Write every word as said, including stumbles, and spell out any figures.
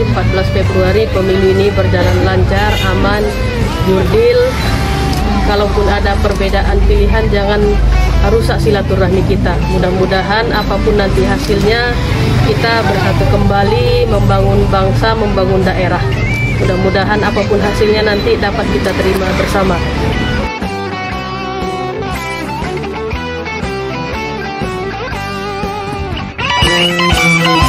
empat belas Februari pemilu ini berjalan lancar, aman, jurdil. Kalaupun ada perbedaan pilihan, jangan rusak silaturahmi kita. Mudah-mudahan apapun nanti hasilnya, kita bersatu kembali membangun bangsa, membangun daerah. Mudah-mudahan apapun hasilnya nanti dapat kita terima bersama. Thank you.